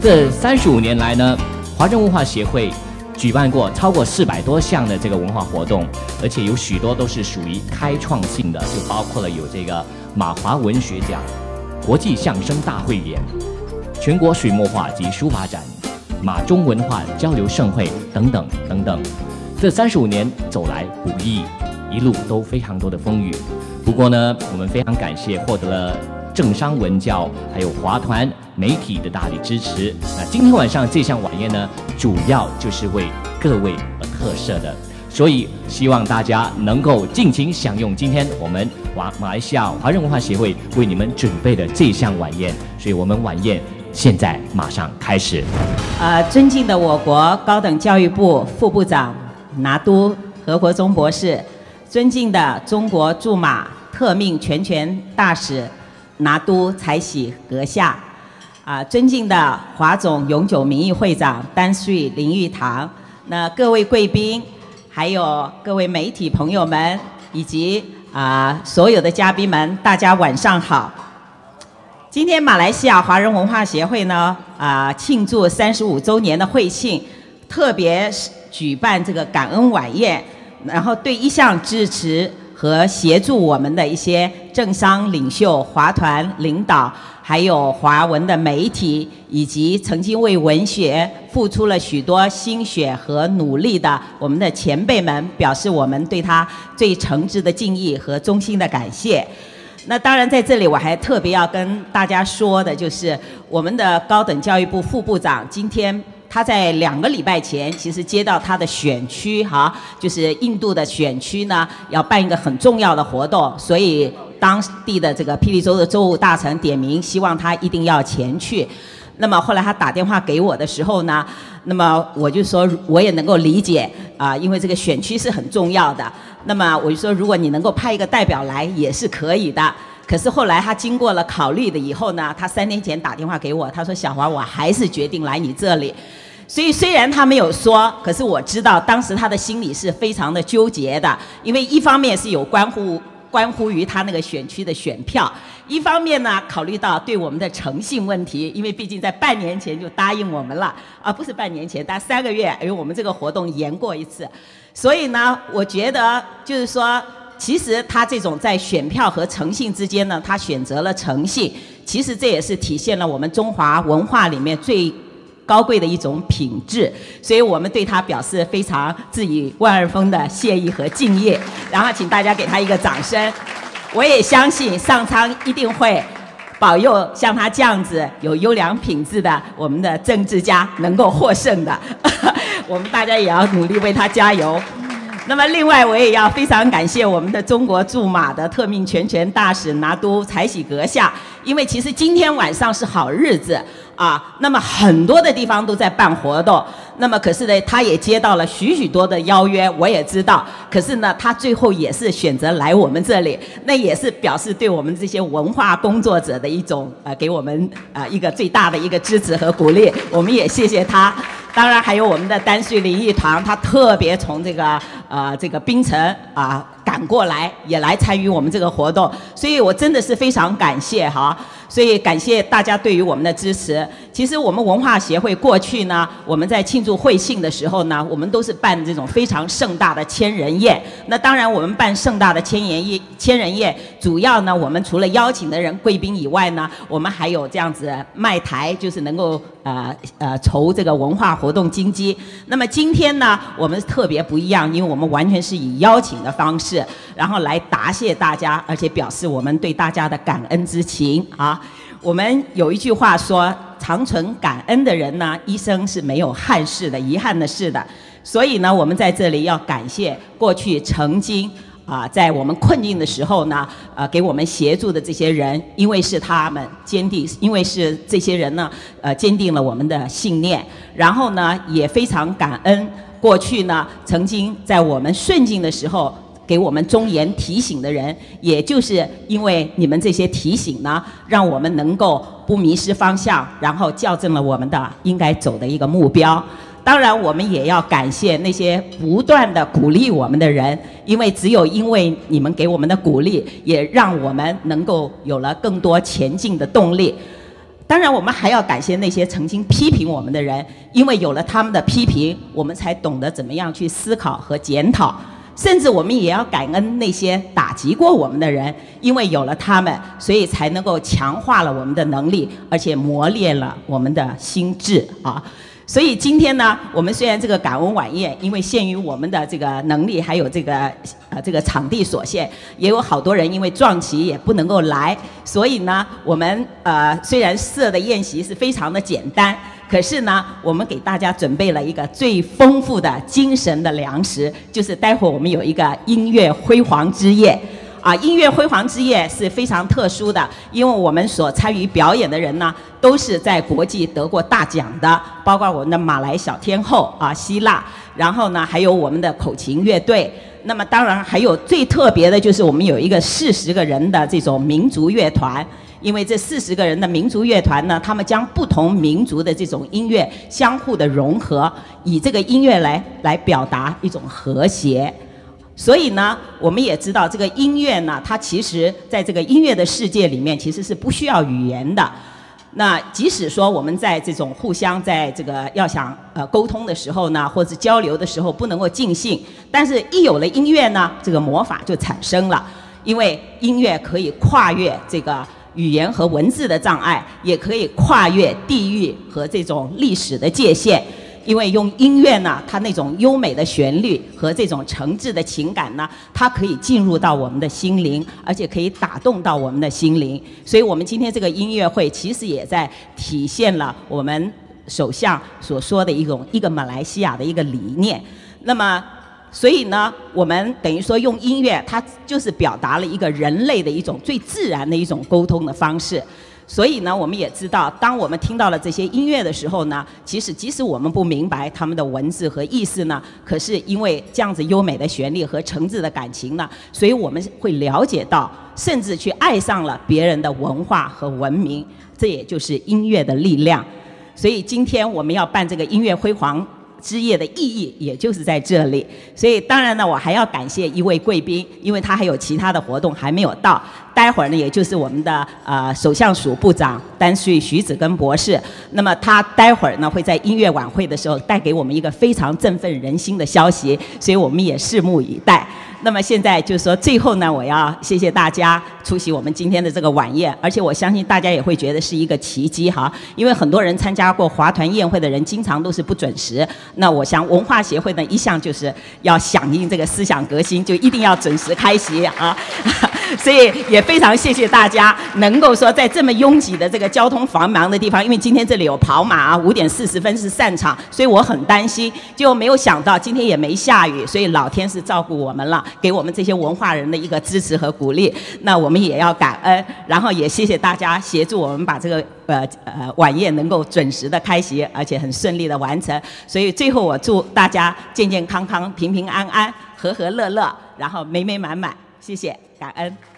这35年来呢，华人文化协会举办过超过400多项的这个文化活动，而且有许多都是属于开创性的，就包括了有这个马华文学奖、国际相声大汇演、全国水墨画及书法展、马中文化交流盛会等等等等。这35年走来不易，一路都非常多的风雨。不过呢，我们非常感谢获得了政商文教还有华团媒体的大力支持。那今天晚上这项晚宴呢，主要就是为各位而特设的，所以希望大家能够尽情享用今天我们马来西亚华人文化协会为你们准备的这项晚宴。所以我们晚宴现在马上开始。 尊敬的我国高等教育部副部长拿督何国忠博士，尊敬的中国驻马特命全权大使拿督才喜阁下，尊敬的华总永久名誉会长丹瑞林玉堂，那各位贵宾，还有各位媒体朋友们，以及所有的嘉宾们，大家晚上好。今天马来西亚华人文化协会呢，庆祝35周年的会庆，特别举办这个感恩晚宴，然后对一向支持和协助我们的一些政商领袖、华团领导，还有华文的媒体，以及曾经为文学付出了许多心血和努力的我们的前辈们，表示我们对他最诚挚的敬意和衷心的感谢。那当然，在这里我还特别要跟大家说的，就是我们的高等教育部副部长今天他在2个礼拜前，其实接到他的选区就是印度的选区呢，要办一个很重要的活动，所以当地的这个霹雳州的州务大臣点名，希望他一定要前去。那么后来他打电话给我的时候呢，那么我就说我也能够理解因为这个选区是很重要的。那么我就说，如果你能够派一个代表来也是可以的。可是后来他经过了考虑的以后呢，他3天前打电话给我，他说小华，我还是决定来你这里。所以虽然他没有说，可是我知道当时他的心里是非常的纠结的，因为一方面是有关乎于他那个选区的选票，一方面呢考虑到对我们的诚信问题，因为毕竟在半年前就答应我们了不是半年前，但3个月，因为我们这个活动延过一次，所以呢，我觉得就是说，其实他这种在选票和诚信之间呢，他选择了诚信，其实这也是体现了我们中华文化里面最高贵的一种品质，所以我们对他表示非常致以万二分的谢意和敬意，然后请大家给他一个掌声。我也相信上苍一定会保佑像他这样子有优良品质的我们的政治家能够获胜的我们大家也要努力为他加油。那么另外我也要非常感谢我们的中国驻马的特命全权大使拿督才喜阁下，因为其实今天晚上是好日子那么很多的地方都在办活动，那么可是呢，他也接到了许多的邀约，我也知道，可是呢，他最后也是选择来我们这里，那也是表示对我们这些文化工作者的一种给我们一个最大的一个支持和鼓励，我们也谢谢他。当然还有我们的丹瑞林玉堂，他特别从这个槟城赶过来，也来参与我们这个活动，所以我真的是非常感谢所以感谢大家对于我们的支持。其实我们文化协会过去呢，我们在庆祝会庆的时候呢，我们都是办这种非常盛大的千人宴。那当然我们办盛大的千人宴，主要呢我们除了邀请的人贵宾以外呢，我们还有这样子卖台，就是能够筹这个文化活动经济。那么今天呢，我们特别不一样，因为我们完全是以邀请的方式，然后来答谢大家，而且表示我们对大家的感恩之情我们有一句话说，常存感恩的人呢，一生是没有憾事的、遗憾的事的。所以呢，我们在这里要感谢过去曾经在我们困境的时候呢，给我们协助的这些人，因为是他们坚定，因为是这些人呢，坚定了我们的信念。然后呢，也非常感恩过去呢，曾经在我们顺境的时候给我们忠言提醒的人，也就是因为你们这些提醒呢，让我们能够不迷失方向，然后校正了我们的应该走的一个目标。当然我们也要感谢那些不断的鼓励我们的人，因为只有因为你们给我们的鼓励，也让我们能够有了更多前进的动力。 当然，我们还要感谢那些曾经批评我们的人，因为有了他们的批评，我们才懂得怎么样去思考和检讨。甚至我们也要感恩那些打击过我们的人，因为有了他们，所以才能够强化了我们的能力，而且磨练了我们的心智啊。所以今天呢，我们虽然这个感恩晚宴，因为限于我们的这个能力，还有这个场地所限，也有好多人因为撞期也不能够来，所以呢，我们虽然设的宴席是非常的简单，可是呢，我们给大家准备了一个最丰富的精神的粮食，就是待会儿我们有一个音乐辉煌之夜。音乐辉煌之夜是非常特殊的，因为我们所参与表演的人呢，都是在国际得过大奖的，包括我们的马来小天后希腊，然后呢，还有我们的口琴乐队。那么当然还有最特别的就是我们有一个40个人的这种民族乐团。因为这40个人的民族乐团呢，他们将不同民族的这种音乐相互的融合，以这个音乐来表达一种和谐。所以呢，我们也知道这个音乐呢，它其实在这个音乐的世界里面，其实是不需要语言的。那即使说我们在这种互相在这个要想沟通的时候呢，或者交流的时候不能够尽兴，但是一有了音乐呢，这个魔法就产生了，因为音乐可以跨越这个语言和文字的障碍，也可以跨越地域和这种历史的界限。因为用音乐呢，它那种优美的旋律和这种诚挚的情感呢，它可以进入到我们的心灵，而且可以打动到我们的心灵。所以我们今天这个音乐会其实也在体现了我们首相所说的一个马来西亚的一个理念。那么所以呢，我们等于说用音乐，它就是表达了一个人类的一种最自然的一种沟通的方式。所以呢，我们也知道，当我们听到了这些音乐的时候呢，其实即使我们不明白他们的文字和意思呢，可是因为这样子优美的旋律和诚挚的感情呢，所以我们会了解到，甚至去爱上了别人的文化和文明，这也就是音乐的力量。所以今天我们要办这个音乐辉煌之夜的意义也就是在这里。所以当然呢，我还要感谢一位贵宾，因为他还有其他的活动还没有到。待会儿呢，也就是我们的首相署部长丹瑞徐子根博士，那么他待会儿呢会在音乐晚会的时候带给我们一个非常振奋人心的消息，所以我们也拭目以待。那么现在就是说，最后呢，我要谢谢大家出席我们今天的这个晚宴，而且我相信大家也会觉得是一个奇迹哈，因为很多人参加过华团宴会的人，经常都是不准时。那我想文化协会呢，一向就是要响应这个思想革新，就一定要准时开席啊。所以也非常谢谢大家能够说在这么拥挤的这个交通繁忙的地方，因为今天这里有跑马5点40分是散场，所以我很担心，结果没有想到今天也没下雨，所以老天是照顾我们了，给我们这些文化人的一个支持和鼓励，那我们也要感恩，然后也谢谢大家协助我们把这个晚宴能够准时的开席，而且很顺利的完成。所以最后我祝大家健健康康、平平安安、和和乐乐，然后美美满满。谢谢，感恩。